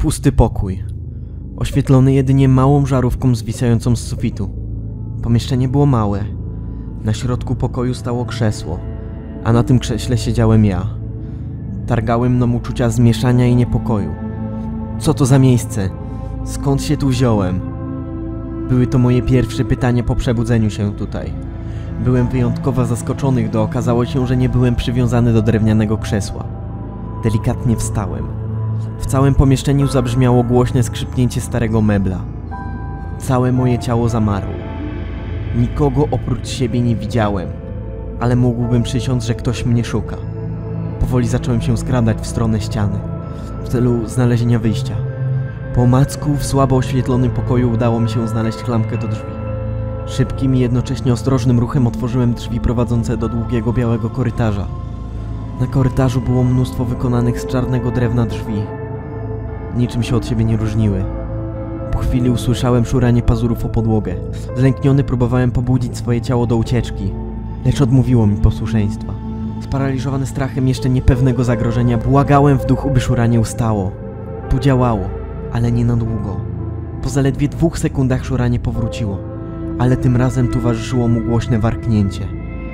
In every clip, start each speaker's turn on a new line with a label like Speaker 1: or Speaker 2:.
Speaker 1: Pusty pokój. Oświetlony jedynie małą żarówką zwisającą z sufitu. Pomieszczenie było małe. Na środku pokoju stało krzesło, a na tym krześle siedziałem ja. Targały mną uczucia zmieszania i niepokoju. Co to za miejsce? Skąd się tu wziąłem? Były to moje pierwsze pytania po przebudzeniu się tutaj. Byłem wyjątkowo zaskoczony, gdy okazało się, że nie byłem przywiązany do drewnianego krzesła. Delikatnie wstałem. W całym pomieszczeniu zabrzmiało głośne skrzypnięcie starego mebla. Całe moje ciało zamarło. Nikogo oprócz siebie nie widziałem, ale mógłbym przysiąc, że ktoś mnie szuka. Powoli zacząłem się skradać w stronę ściany, w celu znalezienia wyjścia. Po omacku w słabo oświetlonym pokoju udało mi się znaleźć klamkę do drzwi. Szybkim i jednocześnie ostrożnym ruchem otworzyłem drzwi prowadzące do długiego białego korytarza. Na korytarzu było mnóstwo wykonanych z czarnego drewna drzwi. Niczym się od siebie nie różniły. Po chwili usłyszałem szuranie pazurów o podłogę. Zlękniony próbowałem pobudzić swoje ciało do ucieczki, lecz odmówiło mi posłuszeństwa. Sparaliżowany strachem jeszcze niepewnego zagrożenia, błagałem w duchu, by szuranie ustało. To działało, ale nie na długo. Po zaledwie 2 sekundach szuranie powróciło, ale tym razem towarzyszyło mu głośne warknięcie.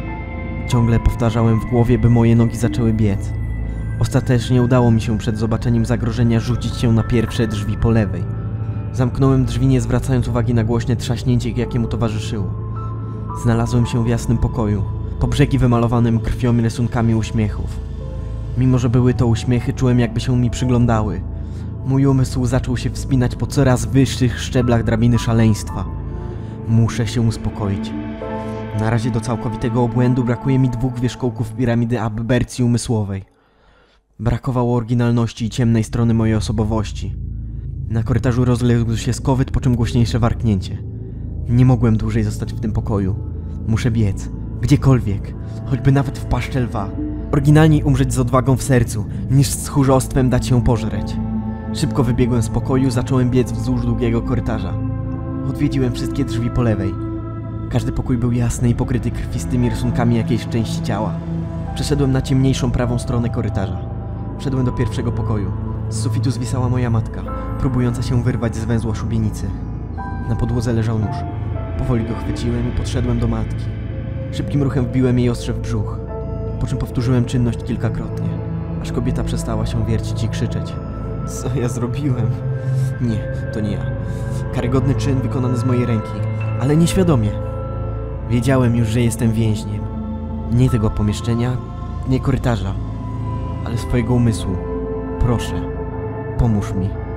Speaker 1: Ciągle powtarzałem w głowie, by moje nogi zaczęły biec. Ostatecznie udało mi się przed zobaczeniem zagrożenia rzucić się na pierwsze drzwi po lewej. Zamknąłem drzwi, nie zwracając uwagi na głośne trzaśnięcie, jakie mu towarzyszyło. Znalazłem się w jasnym pokoju, po brzegi wymalowanym krwią i rysunkami uśmiechów. Mimo że były to uśmiechy, czułem, jakby się mi przyglądały. Mój umysł zaczął się wspinać po coraz wyższych szczeblach drabiny szaleństwa. Muszę się uspokoić. Na razie do całkowitego obłędu brakuje mi 2 wierzchołków piramidy aberracji umysłowej. Brakowało oryginalności i ciemnej strony mojej osobowości. Na korytarzu rozległ się skowyt, po czym głośniejsze warknięcie. Nie mogłem dłużej zostać w tym pokoju. Muszę biec. Gdziekolwiek. Choćby nawet w paszczę lwa. Oryginalniej umrzeć z odwagą w sercu, niż z tchórzostwem dać się pożreć. Szybko wybiegłem z pokoju, zacząłem biec wzdłuż długiego korytarza. Odwiedziłem wszystkie drzwi po lewej. Każdy pokój był jasny i pokryty krwistymi rysunkami jakiejś części ciała. Przeszedłem na ciemniejszą prawą stronę korytarza. Wszedłem do pierwszego pokoju. Z sufitu zwisała moja matka, próbująca się wyrwać z węzła szubienicy. Na podłodze leżał nóż. Powoli go chwyciłem i podszedłem do matki. Szybkim ruchem wbiłem jej ostrze w brzuch, po czym powtórzyłem czynność kilkakrotnie, aż kobieta przestała się wiercić i krzyczeć. Co ja zrobiłem? Nie, to nie ja. Karygodny czyn wykonany z mojej ręki, ale nieświadomie. Wiedziałem już, że jestem więźniem. Nie tego pomieszczenia, nie korytarza, ale swojego umysłu. Proszę, pomóż mi.